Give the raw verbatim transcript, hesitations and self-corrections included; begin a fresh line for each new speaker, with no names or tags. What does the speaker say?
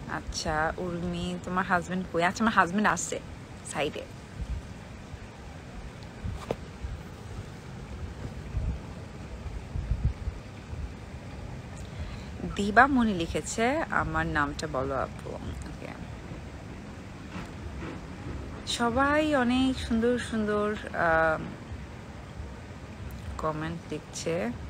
আচ্ছা উর্মি তোমার হাজবেন্ড কই? আচ্ছা আমার হাজবেন্ড আসছে সাইডে। দিবা মনি লিখেছে আমার নামটা বলো আপু। ওকে, সবাই অনেক সুন্দর সুন্দর কমেন্ট লিখছে।